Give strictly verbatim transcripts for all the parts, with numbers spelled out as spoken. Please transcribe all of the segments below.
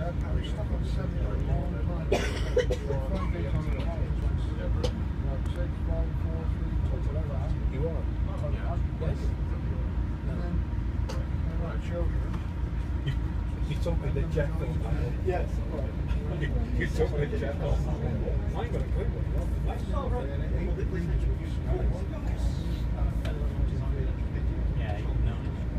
You are? Yes. You, you told me the jet off. Yes. You, you told me the jet off. I ain't got a clue what Yeah, no.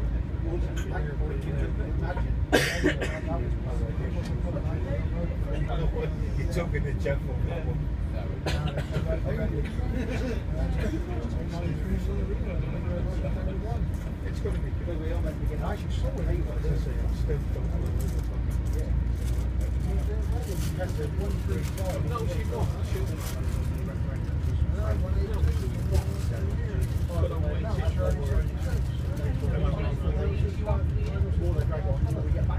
You took me the jet off that one. It's going to be good. I actually saw it. No, she got. She